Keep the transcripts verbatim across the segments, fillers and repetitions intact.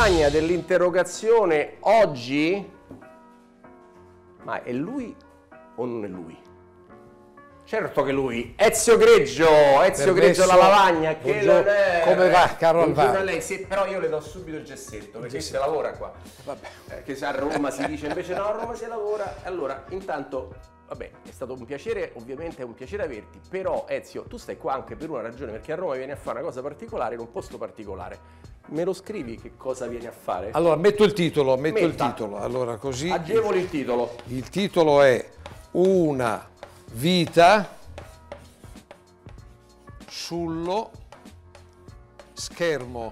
lavagna dell'interrogazione oggi, ma è lui o non è lui? Certo che lui, Ezio Greggio, Ezio Greggio la lavagna, che buongiorno. è, Come va, caro Alvaro? lei, sì, però io le do subito il gessetto, perché se lavora qua. Vabbè. Eh, che a Roma si dice invece no, a Roma si lavora. Allora, intanto, vabbè, è stato un piacere, ovviamente è un piacere averti, però Ezio, tu stai qua anche per una ragione, perché a Roma vieni a fare una cosa particolare in un posto particolare. Me lo scrivi che cosa vieni a fare? Allora, metto il titolo, metto Metta. il titolo. Allora, così Agevoli il titolo. il titolo è Una vita sullo schermo.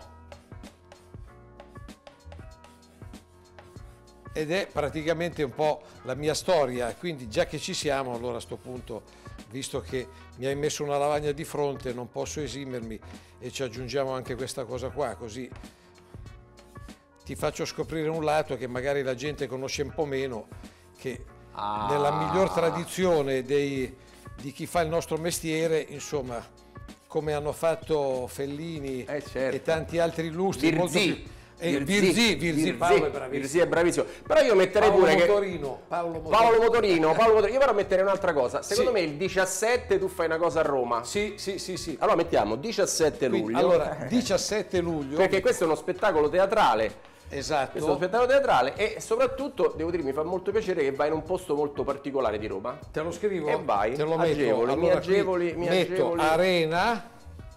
Ed è praticamente un po' la mia storia, quindi già che ci siamo, allora a sto punto, visto che mi hai messo una lavagna di fronte, non posso esimermi e ci aggiungiamo anche questa cosa qua, così ti faccio scoprire un lato che magari la gente conosce un po' meno, che Ah. nella miglior tradizione dei, di chi fa il nostro mestiere, insomma, come hanno fatto Fellini Eh, certo. e tanti altri illustri, molto Virzì. più... Eh, Virzì, Virzì, Paolo è bravissimo. Virzì è bravissimo. Però io metterei Paolo pure Motorino, che Paolo Motorino. Paolo Motorino, Paolo Motorino. Io però metterei un'altra cosa. Secondo Sì. me il diciassette tu fai una cosa a Roma. Sì, sì, sì, sì. Allora mettiamo diciassette Quindi, luglio. allora, diciassette luglio. Perché questo è uno spettacolo teatrale. Esatto. Questo è uno spettacolo teatrale e soprattutto, devo dire, mi fa molto piacere che vai in un posto molto particolare di Roma. Te lo scrivo? E vai, Te lo metto. agevoli, mi Allora, agevoli, qui mi metto agevoli. Arena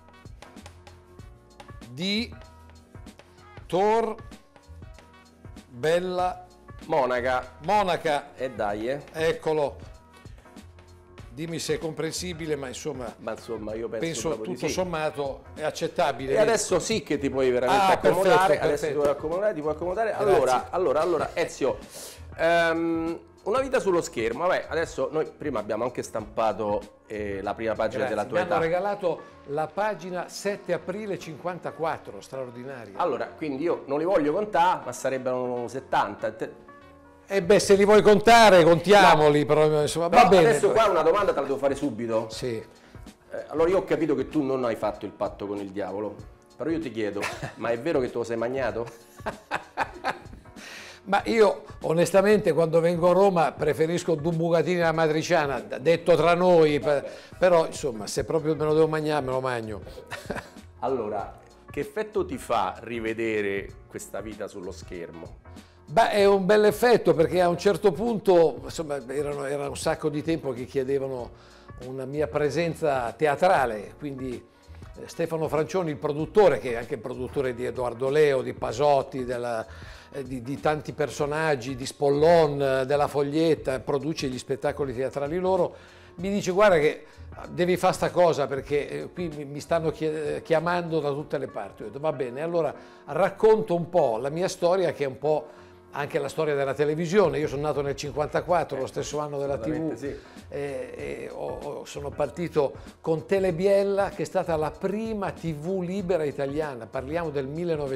di Tor Bella Monaca. Monaca. E dai, eh. Eccolo. Dimmi se è comprensibile, ma insomma, Ma insomma, io penso, penso proprio di tutto sì. sommato è accettabile. E adesso sì che ti puoi veramente Ah, accomodare, perfetto, adesso ti perfetto. puoi accomodare, ti puoi accomodare. Grazie. Allora, allora, allora, Ezio, ehm, una vita sullo schermo. Vabbè, adesso noi prima abbiamo anche stampato eh, la prima pagina Grazie. della tua Mi hanno età. regalato la pagina sette aprile cinquantaquattro, straordinaria. Allora, quindi io non li voglio contare, ma sarebbero settanta. Te- E beh, se li vuoi contare, contiamoli, però insomma, Però va bene. adesso qua una domanda te la devo fare subito. Sì. Eh, allora io ho capito che tu non hai fatto il patto con il diavolo, però io ti chiedo, ma è vero che te lo sei magnato? Ma io onestamente quando vengo a Roma preferisco due bucatini alla matriciana, detto tra noi, per- però insomma se proprio me lo devo mangiare me lo mangio. Allora, che effetto ti fa rivedere questa vita sullo schermo? Beh, è un bel effetto perché a un certo punto, insomma, erano, era un sacco di tempo che chiedevano una mia presenza teatrale, quindi eh, Stefano Francioni, il produttore, che è anche il produttore di Edoardo Leo, di Pasotti, della, eh, di, di tanti personaggi, di Spollon, eh, della Foglietta, produce gli spettacoli teatrali loro, mi dice guarda che devi fare sta cosa perché eh, qui mi, mi stanno chie- chiamando da tutte le parti. Ho detto va bene, allora racconto un po' la mia storia che è un po' anche la storia della televisione. Io sono nato nel cinquantaquattro, lo stesso anno della tivù, sì. e, e ho- ho- sono partito con Telebiella, che è stata la prima tivù libera italiana, parliamo del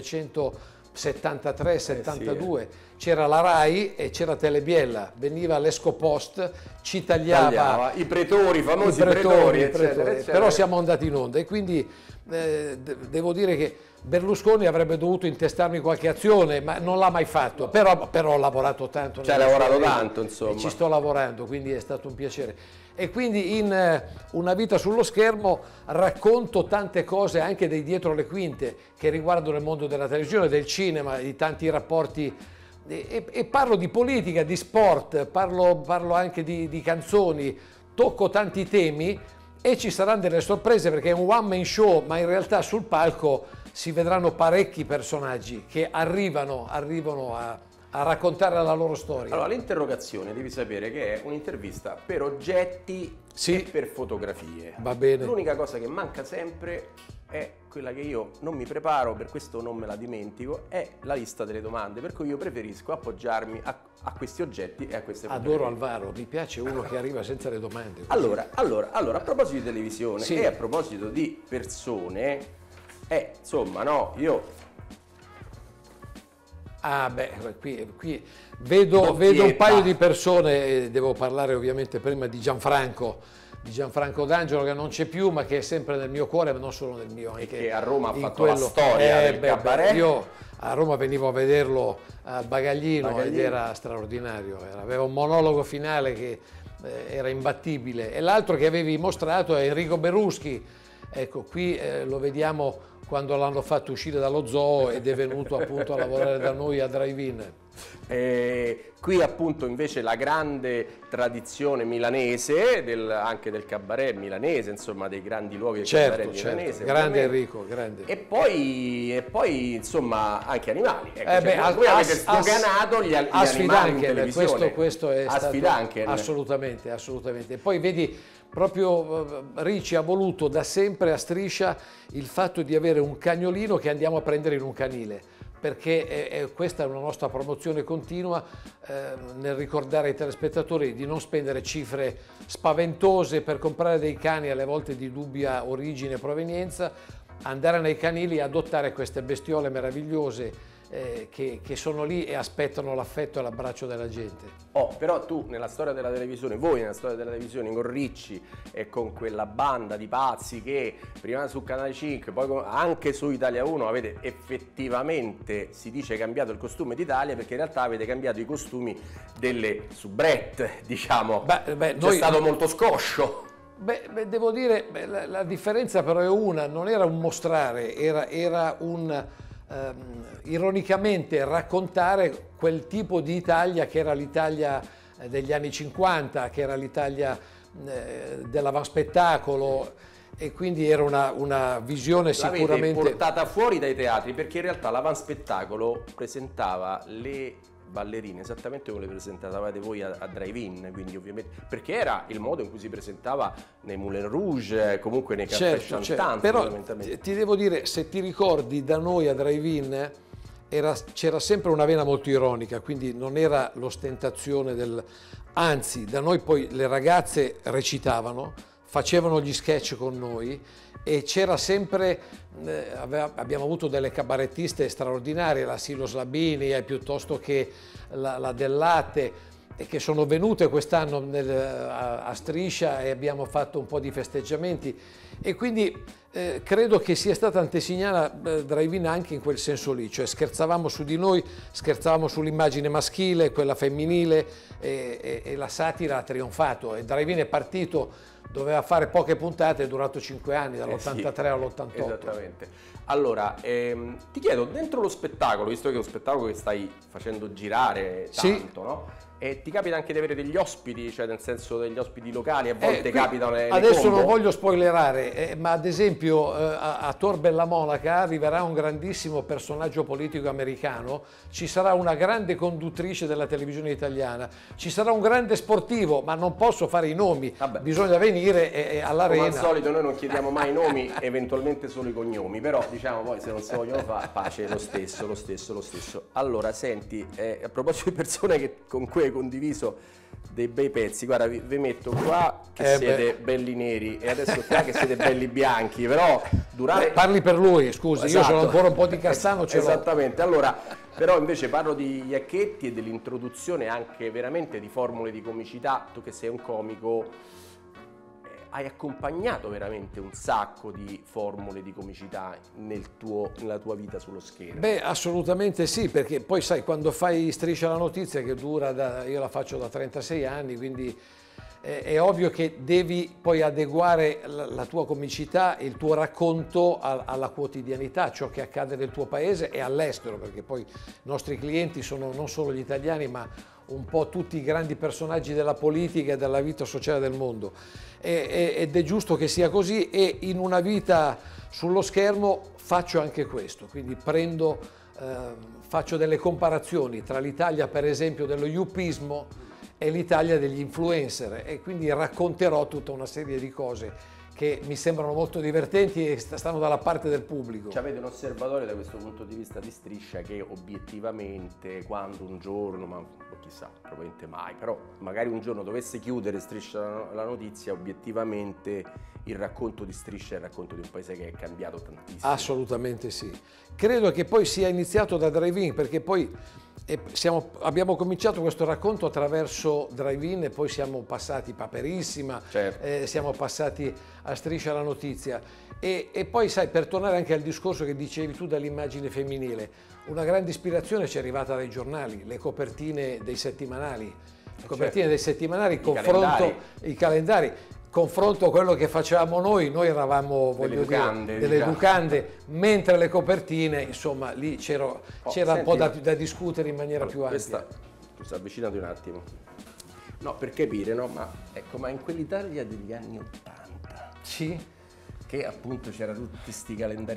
millenovecentosettantatré settantadue, c'era la Rai e c'era Telebiella, veniva l'Escopost, ci tagliava, Tagliava. I pretori, i famosi i pretori, pretori, i eccetera, pretori. eccetera. Però siamo andati in onda e quindi eh, de- devo dire che Berlusconi avrebbe dovuto intestarmi qualche azione, ma non l'ha mai fatto, però, però ho lavorato tanto. Ci hai nella lavorato sua vita tanto, insomma. E ci sto lavorando, quindi è stato un piacere. E quindi in eh, Una vita sullo schermo racconto tante cose anche dei dietro le quinte che riguardano il mondo della televisione, del cinema, di tanti rapporti. E, e- e parlo di politica, di sport, parlo, parlo anche di, di canzoni, tocco tanti temi e ci saranno delle sorprese perché è un one man show, ma in realtà sul palco si vedranno parecchi personaggi che arrivano, arrivano a, a raccontare la loro storia. Allora, l'interrogazione devi sapere che è un'intervista per oggetti Sì. e per fotografie. Va bene. L'unica cosa che manca sempre è quella che io non mi preparo, per questo non me la dimentico, è la lista delle domande, per cui io preferisco appoggiarmi a, a questi oggetti e a queste Adoro fotografie. Alvaro, mi piace uno che arriva senza le domande. così. Allora, allora, allora, a proposito di televisione Sì. e a proposito di persone, eh, insomma, no, io Ah beh, qui, qui vedo, Doppietta. vedo un paio di persone, eh, devo parlare ovviamente prima di Gianfranco, di Gianfranco D'Angelo, che non c'è più ma che è sempre nel mio cuore, ma non solo nel mio, anche e che a Roma ha fatto quello. la storia eh, del beh, cabaret. beh, io a Roma venivo a vederlo al Bagaglino, Bagaglino. ed era straordinario, era, aveva un monologo finale che eh, era imbattibile. E l'altro che avevi mostrato è Enrico Beruschi, ecco qui eh, lo vediamo quando l'hanno fatto uscire dallo zoo ed è venuto appunto a lavorare da noi a Drive-In. Eh, qui appunto invece la grande tradizione milanese, del, anche del cabaret milanese, insomma dei grandi luoghi del certo, cabaret certo. milanese. Grande ovviamente. Enrico, grande. E poi, e poi insomma anche animali. Ecco, Eh cioè, beh, voi a, avete sdoganato gli, gli a animali Sfidanken, in televisione. questo, questo è a stato Sfidanken. assolutamente, assolutamente. E poi vedi, proprio Ricci ha voluto da sempre a Striscia il fatto di avere un cagnolino che andiamo a prendere in un canile, perché è, è, questa è una nostra promozione continua eh, nel ricordare ai telespettatori di non spendere cifre spaventose per comprare dei cani alle volte di dubbia origine e provenienza, andare nei canili e adottare queste bestiole meravigliose eh, che, che sono lì e aspettano l'affetto e l'abbraccio della gente. Oh, però tu nella storia della televisione, voi nella storia della televisione con Ricci e con quella banda di pazzi che prima su Canale cinque, poi anche su Italia uno avete effettivamente, si dice, cambiato il costume d'Italia, perché in realtà avete cambiato i costumi delle soubrette, diciamo. Beh, beh, C'è noi... stato molto scoscio. Beh, beh, devo dire, beh, la, la differenza però è una, non era un mostrare, era, era un ehm, ironicamente raccontare quel tipo di Italia che era l'Italia degli anni cinquanta, che era l'Italia eh, dell'avanspettacolo, e quindi era una, una visione sicuramente... L'avete portata fuori dai teatri, perché in realtà l'avanspettacolo presentava le ballerine esattamente come le presentavate voi a, a Drive-In, quindi ovviamente perché era il modo in cui si presentava nei Moulin Rouge, comunque nei caffè certo, chantant. Certo. Però ti devo dire, se ti ricordi, da noi a Drive-In c'era sempre una vena molto ironica, quindi non era l'ostentazione del... anzi, da noi poi le ragazze recitavano, facevano gli sketch con noi e c'era sempre, eh, aveva, abbiamo avuto delle cabarettiste straordinarie, la Silo Slabini eh, piuttosto che la, la Del Latte, e che sono venute quest'anno nel, a, a Striscia e abbiamo fatto un po' di festeggiamenti, e quindi eh, credo che sia stata antesignana eh, Drive-In anche in quel senso lì, cioè scherzavamo su di noi, scherzavamo sull'immagine maschile, quella femminile, e, e, e la satira ha trionfato, e Drive-In è partito, doveva fare poche puntate, è durato cinque anni, dall'ottantatré eh sì, all'ottantotto. Esattamente. Allora, ehm, ti chiedo, dentro lo spettacolo, visto che è uno spettacolo che stai facendo girare tanto, sì, no? E ti capita anche di avere degli ospiti, cioè nel senso degli ospiti locali, a volte eh, capitano le, le adesso combo. Non voglio spoilerare, eh, ma ad esempio eh, a, a Tor Bella Monaca arriverà un grandissimo personaggio politico americano, ci sarà una grande conduttrice della televisione italiana, ci sarà un grande sportivo, ma non posso fare i nomi, Vabbè. bisogna venire e, e all'arena. Come al solito noi non chiediamo mai i nomi, eventualmente solo i cognomi, però diciamo poi se non si vogliono fare, pace, lo stesso, lo stesso, lo stesso. Allora, senti, eh, a proposito di persone che, con cui hai condiviso dei bei pezzi, guarda, vi, vi metto qua che eh siete beh. belli neri e adesso qua che siete belli bianchi, però durare... Beh, parli per lui, scusi, esatto. Io sono ancora un po' di castano, ce l'ho. Esattamente, allora, però invece parlo di Iacchetti e dell'introduzione anche veramente di formule di comicità. Tu che sei un comico hai accompagnato veramente un sacco di formule di comicità nel tuo, nella tua vita sullo schermo. Beh, assolutamente sì, perché poi sai, quando fai Striscia la notizia, che dura da, io la faccio da trentasei anni, quindi è, è ovvio che devi poi adeguare la, la tua comicità, il tuo racconto a, alla quotidianità, ciò che accade nel tuo paese e all'estero, perché poi i nostri clienti sono non solo gli italiani, ma un po' tutti i grandi personaggi della politica e della vita sociale del mondo. Ed è giusto che sia così, e in una vita sullo schermo faccio anche questo, quindi prendo, eh, faccio delle comparazioni tra l'Italia per esempio dello yuppismo e l'Italia degli influencer, e quindi racconterò tutta una serie di cose che mi sembrano molto divertenti e stanno dalla parte del pubblico. Cioè, avete un osservatorio da questo punto di vista di Striscia che obiettivamente, quando un giorno, ma chissà, probabilmente mai, però magari un giorno dovesse chiudere Striscia la notizia, obiettivamente il racconto di Striscia è il racconto di un paese che è cambiato tantissimo. Assolutamente sì. Credo che poi sia iniziato da Drive-In, perché poi e siamo, abbiamo cominciato questo racconto attraverso Drive-In e poi siamo passati Paperissima, certo. eh, siamo passati a Striscia la Notizia e, e poi sai, per tornare anche al discorso che dicevi tu dell'immagine femminile, una grande ispirazione ci è arrivata dai giornali, le copertine dei settimanali, le copertine certo. dei settimanali, confronto calendari. i calendari. Confronto quello che facevamo noi, noi eravamo voglio delle lucande, dire, delle diciamo. lucande, mentre le copertine, insomma, lì c'era oh, un po' da, da discutere in maniera allora, più ampia. Questa, scusa, avvicinati un attimo. No, per capire, no? Ma ecco, ma in quell'Italia degli anni Ottanta, sì, che appunto c'era tutti questi calendari,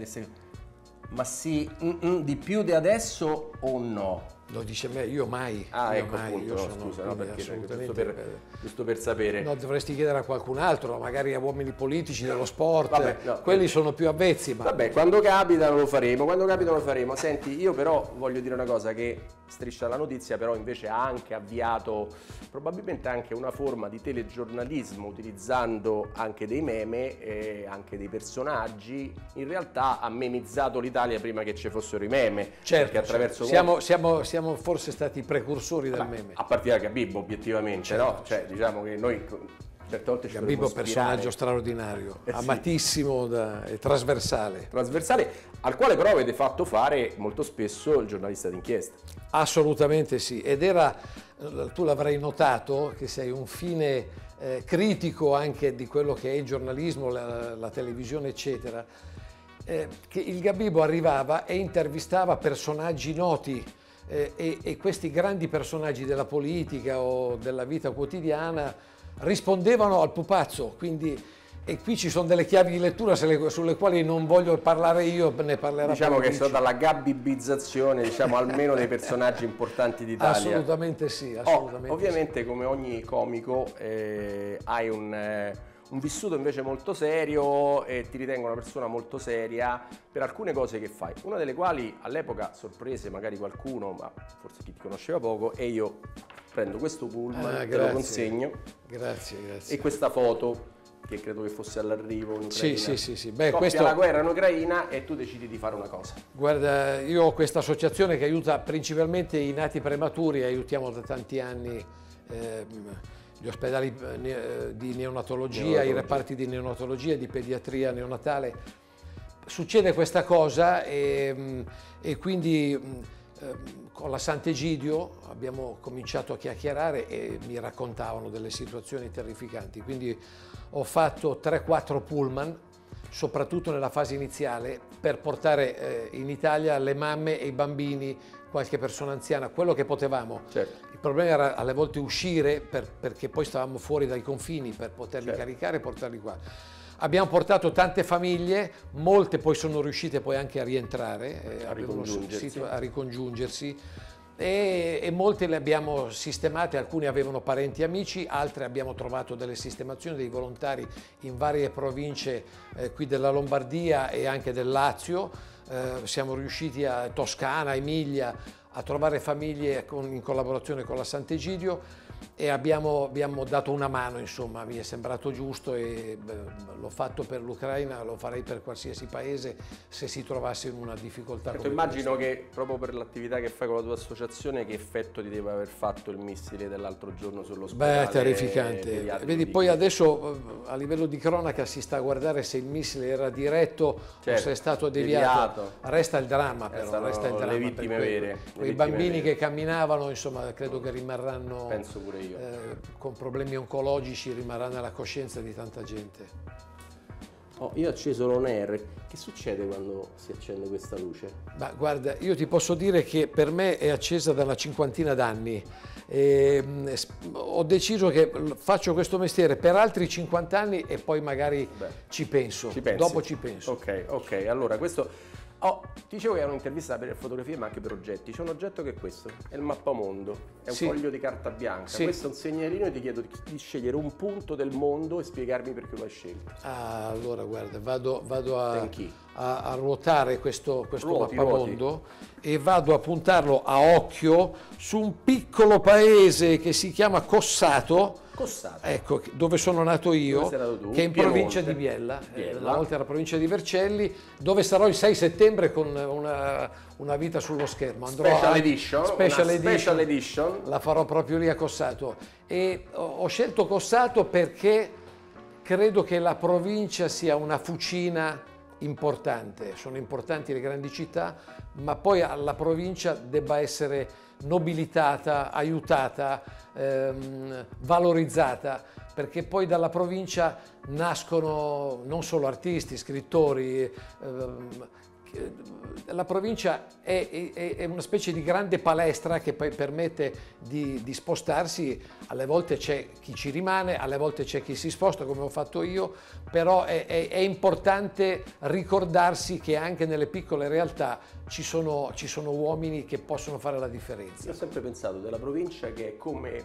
ma sì, mm, mm, di più di adesso o no? Lo dice me, io mai. Ah, io ecco mai, appunto, io no, sono, scusa, no, perché assolutamente giusto per, giusto per sapere. No, dovresti chiedere a qualcun altro, magari a uomini politici dello sport, Vabbè, no, quelli eh, sono più avvezzi. Ma... Vabbè, quando capita lo faremo, quando capita lo faremo. Senti, io però voglio dire una cosa, che Striscia la Notizia però invece ha anche avviato probabilmente anche una forma di telegiornalismo utilizzando anche dei meme e anche dei personaggi. In realtà ha memizzato l'Italia prima che ci fossero i meme. Certo, attraverso siamo, siamo, siamo forse stati i precursori del meme. A partire da Gabibbo, obiettivamente, certo, no? Cioè, certo. Diciamo che noi certe volte ci Gabibbo personaggio straordinario, eh sì. amatissimo da, e trasversale. Trasversale, al quale però avete fatto fare molto spesso il giornalista d'inchiesta. Assolutamente sì, ed era, tu l'avrai notato, che sei un fine eh, critico anche di quello che è il giornalismo, la, la televisione, eccetera, eh, che il Gabibbo arrivava e intervistava personaggi noti, Eh, e, e questi grandi personaggi della politica o della vita quotidiana rispondevano al pupazzo, quindi, e qui ci sono delle chiavi di lettura sulle, sulle quali non voglio parlare io, ne parlerà diciamo che Luigi. sono dalla gabbibizzazione, diciamo, almeno dei personaggi importanti d'Italia. Assolutamente sì, assolutamente oh, ovviamente sì. Come ogni comico eh, hai un... Eh, un vissuto invece molto serio e ti ritengo una persona molto seria per alcune cose che fai, una delle quali all'epoca sorprese magari qualcuno, ma forse chi ti conosceva poco, e io prendo questo pullman, ah, te lo consegno, grazie, grazie. E questa foto che credo che fosse all'arrivo in Ucraina, sì, sì, sì, sì. Beh, scoppia questo... la guerra in Ucraina e tu decidi di fare una cosa. Guarda, io ho questa associazione che aiuta principalmente i nati prematuri, aiutiamo da tanti anni ehm, gli ospedali di neonatologia, neonatologia, i reparti di neonatologia, di pediatria neonatale. Succede questa cosa e, e quindi con la Sant'Egidio abbiamo cominciato a chiacchierare e mi raccontavano delle situazioni terrificanti. Quindi ho fatto tre quattro pullman, soprattutto nella fase iniziale, per portare in Italia le mamme e i bambini, qualche persona anziana, quello che potevamo. Certo. Il problema era alle volte uscire per, perché poi stavamo fuori dai confini per poterli certo. caricare e portarli qua. Abbiamo portato tante famiglie, molte poi sono riuscite poi anche a rientrare, eh, a, ricongiungersi. a ricongiungersi e, e molte le abbiamo sistemate, alcuni avevano parenti e amici, altre abbiamo trovato delle sistemazioni dei volontari in varie province eh, qui della Lombardia e anche del Lazio. Eh, siamo riusciti a Toscana, Emilia, a trovare famiglie con, in collaborazione con la Sant'Egidio e abbiamo, abbiamo dato una mano, insomma, mi è sembrato giusto e beh, l'ho fatto per l'Ucraina, lo farei per qualsiasi paese se si trovasse in una difficoltà. Certo, immagino questa. Che proprio per l'attività che fai con la tua associazione, che effetto ti deve aver fatto il missile dell'altro giorno sull'ospedale? Beh, terrificante. Vedi, di... poi adesso a livello di cronaca si sta a guardare se il missile era diretto certo, o se è stato deviato. deviato. Resta il dramma però, Restano resta il dramma. Le vittime quei, vere. Quei bambini vere. Che camminavano, insomma, credo che rimarranno... Penso pure io. Eh, con problemi oncologici rimarrà nella coscienza di tanta gente. Oh, io ho acceso l'on air. Che succede quando si accende questa luce? Ma guarda, io ti posso dire che per me è accesa da una cinquantina d'anni. E, ho deciso che faccio questo mestiere per altri cinquanta anni e poi magari Beh, ci penso. Ci Dopo ci penso. Ok, ok. Allora questo... Oh, ti dicevo che è un'intervista per fotografie ma anche per oggetti. C'è un oggetto che è questo, è il mappamondo, è un sì. foglio di carta bianca. Sì. Questo è un segnalino e ti chiedo di, di scegliere un punto del mondo e spiegarmi perché lo hai scelto. Ah, allora guarda, vado, vado a, a, a ruotare questo, questo ruoti, mappamondo ruoti. E vado a puntarlo a occhio su un piccolo paese che si chiama Cossato, Cossato. Ecco, dove sono nato io, Dove sei nato tu? che è in Piemonte. provincia di Biella, Biella. Eh, una volta era provincia di Vercelli, dove sarò il sei settembre con una, una vita sullo schermo. Andrò Special a- edition, special una edition, special edition. la farò proprio lì a Cossato. E ho, ho scelto Cossato perché credo che la provincia sia una fucina importante. Sono importanti le grandi città, ma poi la provincia debba essere nobilitata, aiutata, ehm, valorizzata, perché poi dalla provincia nascono non solo artisti, scrittori. ehm, La provincia è, è- è una specie di grande palestra che poi permette di, di spostarsi. Alle volte c'è chi ci rimane, alle volte c'è chi si sposta, come ho fatto io, però è, è- è importante ricordarsi che anche nelle piccole realtà ci sono, ci sono uomini che possono fare la differenza. Io ho sempre pensato della provincia che è come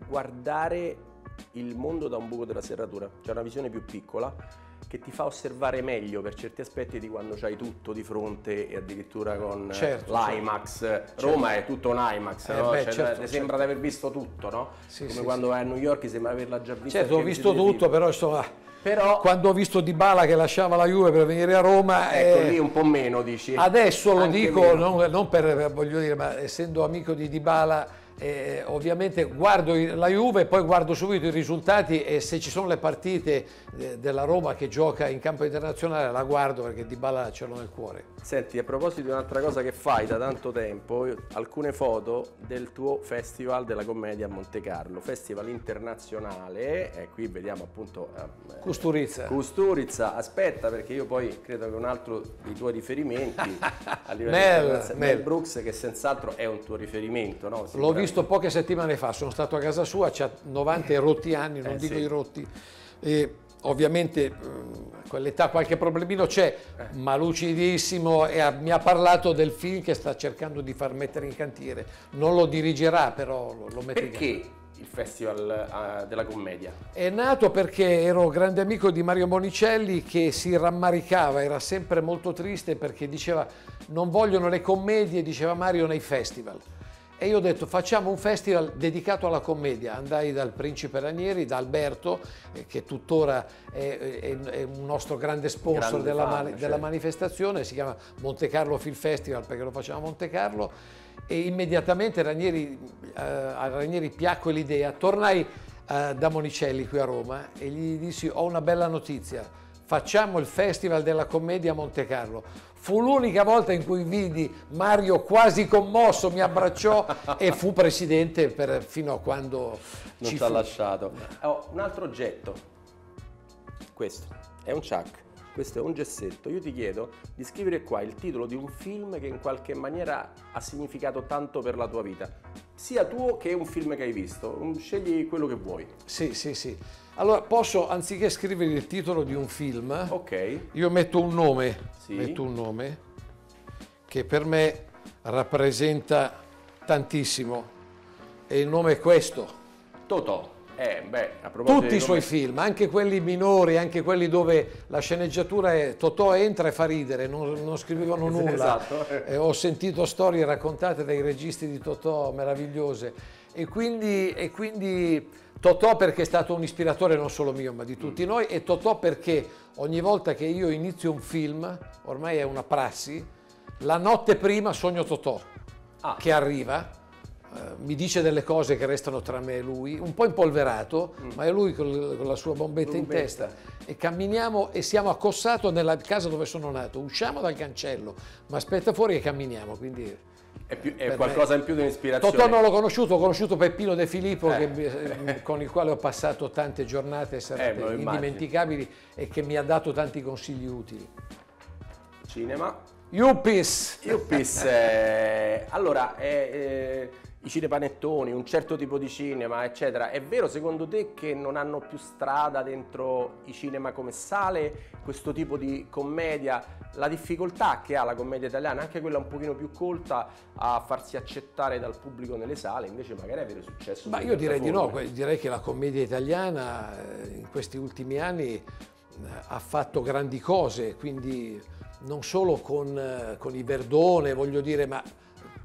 guardare il mondo da un buco della serratura, c'è una visione più piccola che ti fa osservare meglio per certi aspetti di quando c'hai tutto di fronte e addirittura con Certo, l'IMAX. Roma è tutto un IMAX, Eh, no? beh, Cioè, certo, ti certo. sembra di aver visto tutto, no? Sì, Come sì, quando sì. vai a New York sembra di averla già vista. Certo, ho perché visto visiti dei tutto, film. però insomma, Però quando ho visto Dybala che lasciava la Juve per venire a Roma, ecco eh, lì un po' meno dici. adesso lo Anche dico meno. non, non per, voglio dire, ma essendo amico di Dybala, eh, ovviamente guardo i- la Juve e poi guardo subito i risultati, e se ci sono le partite eh, della Roma che gioca in campo internazionale la guardo, perché Dybala ce l'ho nel cuore. Senti, a proposito di un'altra cosa che fai da tanto tempo, io- alcune foto del tuo Festival della Commedia a Monte Carlo, festival internazionale, e qui vediamo appunto eh, Custurizza. Custurizza. Aspetta, perché io poi credo che un altro dei tuoi riferimenti a livello Mel, internazionale, Mel. Mel Brooks, che senz'altro è un tuo riferimento, no? L'ho Sicuramente. visto poche settimane fa, sono stato a casa sua, c'ha novanta e rotti anni, non Eh, dico sì. i rotti, e ovviamente mh, quell'età qualche problemino c'è, ma lucidissimo, e ha- mi ha parlato del film che sta cercando di far mettere in cantiere. Non lo dirigerà, però lo, lo mette in cantiere. Perché il Festival eh, della Commedia? È nato perché ero grande amico di Mario Monicelli, che si rammaricava, era sempre molto triste perché diceva non vogliono le commedie, diceva Mario, nei festival. E io ho detto facciamo un festival dedicato alla commedia. Andai dal Principe Ranieri, da Alberto, eh, che tuttora è, è- è un nostro grande sponsor Grande della, fan, mani- certo. della manifestazione, si chiama Monte Carlo Film Festival perché lo facciamo a Monte Carlo, e immediatamente Ranieri, eh, a Ranieri piacque l'idea. Tornai eh, da Monicelli qui a Roma e gli dissi ho una bella notizia, facciamo il Festival della Commedia a Monte Carlo. Fu l'unica volta in cui vidi Mario quasi commosso, mi abbracciò e fu presidente per, fino a quando Non ci ti ha fu. lasciato. Ho un altro oggetto. Questo è un chuck, questo è un gessetto. Io ti chiedo di scrivere qua il titolo di un film che in qualche maniera ha significato tanto per la tua vita, sia tuo che un film che hai visto. Scegli quello che vuoi. Sì, sì, sì. Allora posso, anziché scrivere il titolo di un film, Ok. io metto un nome, Sì. metto un nome che per me rappresenta tantissimo, e il nome è questo. Totò. Eh, beh, a proposito Tutti di i suoi come- film, anche quelli minori, anche quelli dove la sceneggiatura è Totò entra e fa ridere, non, non scrivevano nulla. Esatto. Eh, ho sentito storie raccontate dai registi di Totò meravigliose, e quindi, e quindi Totò perché è stato un ispiratore non solo mio ma di tutti noi, e Totò perché ogni volta che io inizio un film, ormai è una prassi, la notte prima sogno Totò Ah. che arriva, eh, mi dice delle cose che restano tra me e lui, un po' impolverato, ma è lui con, con la sua bombetta in Bombetta. testa, e camminiamo e siamo a Cossato, nella casa dove sono nato, usciamo dal cancello, ma aspetta fuori e camminiamo, quindi... È, più- è per qualcosa me- in più di un'ispirazione. Totò non l'ho conosciuto, ho conosciuto Peppino De Filippo, Eh. che- con il quale ho passato tante giornate e Eh, serate me lo immagino. indimenticabili, e che mi ha dato tanti consigli utili. Cinema. Yuppis! Yuppis, eh, allora, eh, eh, i cinepanettoni, un certo tipo di cinema, eccetera, è vero secondo te che non hanno più strada dentro i cinema come sale, questo tipo di commedia, la difficoltà che ha la commedia italiana, anche quella un pochino più colta, a farsi accettare dal pubblico nelle sale, invece magari avere successo? Ma sulle io direi di no, piattaforme? que- direi che la commedia italiana eh, in questi ultimi anni eh, ha fatto grandi cose, quindi non solo con, eh, con i Verdone, voglio dire, ma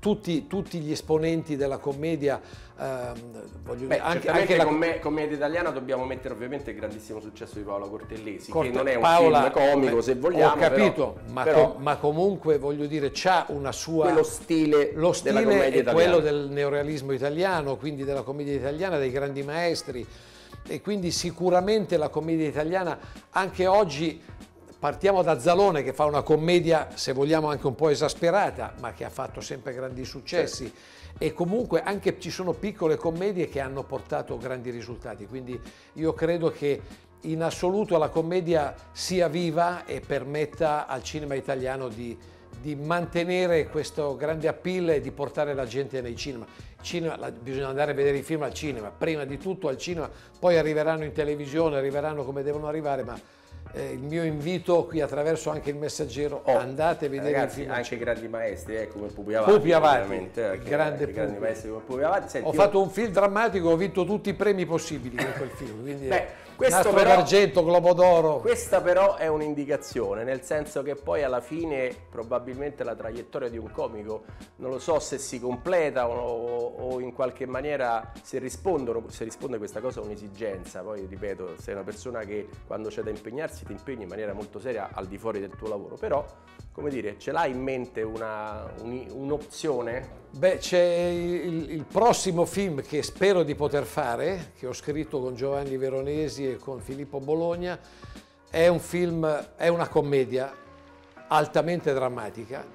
tutti, tutti gli esponenti della commedia, ehm, voglio Beh, dire, anche, certamente anche la come commedia italiana dobbiamo mettere ovviamente il grandissimo successo di Paola Cortellesi, Corte- che non è un Paola, film comico beh, se vogliamo, ho capito, però, ma, però com- ma comunque voglio dire c'ha una sua... quello stile, Lo della stile commedia è italiana. quello del neorealismo italiano, quindi della commedia italiana, dei grandi maestri, e quindi sicuramente la commedia italiana anche oggi, partiamo da Zalone che fa una commedia se vogliamo anche un po' esasperata, ma che ha fatto sempre grandi successi, e comunque anche ci sono piccole commedie che hanno portato grandi risultati, quindi io credo che in assoluto la commedia sia viva e permetta al cinema italiano di di mantenere questo grande appeal e di portare la gente nei cinema. cinema la, bisogna andare a vedere i film al cinema, prima di tutto al cinema, poi arriveranno in televisione, arriveranno come devono arrivare, ma eh, il mio invito qui attraverso anche il Messaggero, Oh, andate a vedere ragazzi, il film. anche i grandi maestri, eh, come Pupi Avati, Pupi Avati, ovviamente, il anche, grande i grandi Pupi. maestri come Pupi Avati. Senti, Ho io- fatto un film drammatico, ho vinto tutti i premi possibili con quel film, quindi Beh, questo Nastro però- d'argento, Globo d'Oro. Questa però è un'indicazione, nel senso che poi alla fine probabilmente la traiettoria di un comico, non lo so se si completa o, o in qualche maniera se rispondono, se risponde questa cosa a un'esigenza. Poi ripeto, sei una persona che quando c'è da impegnarsi ti impegni in maniera molto seria al di fuori del tuo lavoro, però come dire, ce l'hai in mente una, un- un'opzione? Beh, c'è il, il prossimo film che spero di poter fare, che ho scritto con Giovanni Veronesi e con Filippo Bologna, è un film, è una commedia altamente drammatica.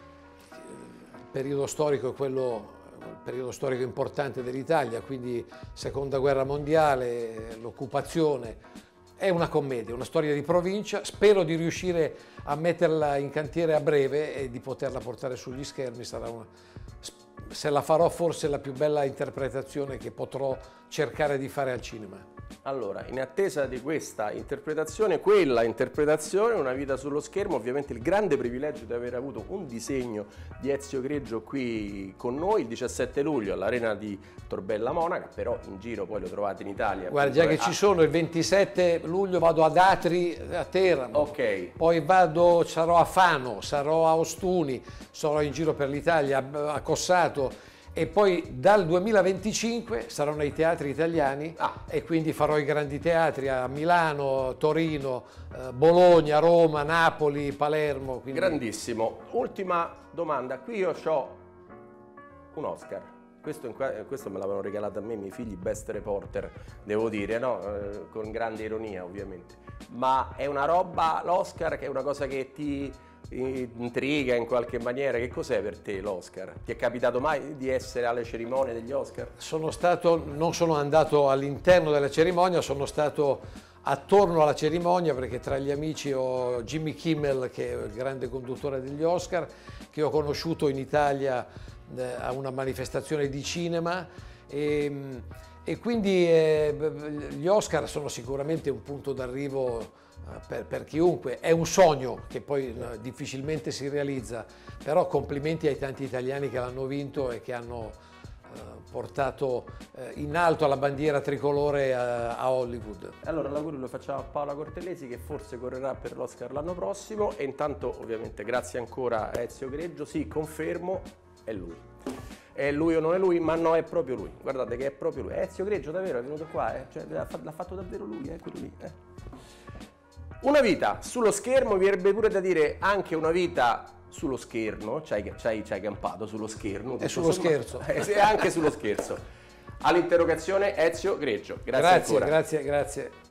Il periodo storico è quello, il periodo storico importante dell'Italia, quindi Seconda Guerra Mondiale, l'occupazione. È una commedia, una storia di provincia, spero di riuscire a metterla in cantiere a breve e di poterla portare sugli schermi. Sarà una, se la farò, forse la più bella interpretazione che potrò cercare di fare al cinema. Allora, in attesa di questa interpretazione, quella interpretazione, Una vita sullo schermo, ovviamente il grande privilegio di aver avuto un disegno di Ezio Greggio qui con noi il diciassette luglio all'Arena di Torbella Monaca, però in giro poi lo trovate in Italia. Guarda, già che appunto, ci sono, il ventisette luglio vado ad Atri, a Teramo, Ok, poi vado, sarò a Fano, sarò a Ostuni, sarò in giro per l'Italia, a Cossato, e poi dal duemilaventicinque sarò nei teatri italiani Ah. e quindi farò i grandi teatri a Milano, Torino, eh, Bologna, Roma, Napoli, Palermo. Quindi... grandissimo. Ultima domanda, qui io ho un Oscar. Questo, in qua- questo me l'avevano regalato a me i miei figli, Best Reporter, devo dire, no? Eh, con grande ironia ovviamente. Ma è una roba, l'Oscar, che è una cosa che ti intriga in qualche maniera? Che cos'è per te l'Oscar? Ti è capitato mai di essere alle cerimonie degli Oscar? Sono stato, non sono andato all'interno della cerimonia, sono stato attorno alla cerimonia perché tra gli amici ho Jimmy Kimmel, che è il grande conduttore degli Oscar, che ho conosciuto in Italia eh, a una manifestazione di cinema, e, e quindi eh, gli Oscar sono sicuramente un punto d'arrivo Per, per chiunque, è un sogno che poi eh, difficilmente si realizza, però complimenti ai tanti italiani che l'hanno vinto e che hanno eh, portato eh, in alto la bandiera tricolore a, a Hollywood. Allora l'augurio lo facciamo a Paola Cortellesi, che forse correrà per l'Oscar l'anno prossimo, e intanto ovviamente grazie ancora a Ezio Greggio. Sì, confermo, è lui. È lui o non è lui? Ma no, è proprio lui. Guardate che è proprio lui. Ezio Greggio davvero è venuto qua, eh? Cioè, l'ha fatto, l'ha fatto davvero lui, eh? Quello lì, eh? Una vita sullo schermo, mi verrebbe pure da dire anche una vita sullo schermo, ci hai, ci hai, ci hai campato sullo schermo. È sullo scherzo. È anche sullo scherzo. All'interrogazione Ezio Greggio. Grazie, Grazie, ancora. grazie, grazie.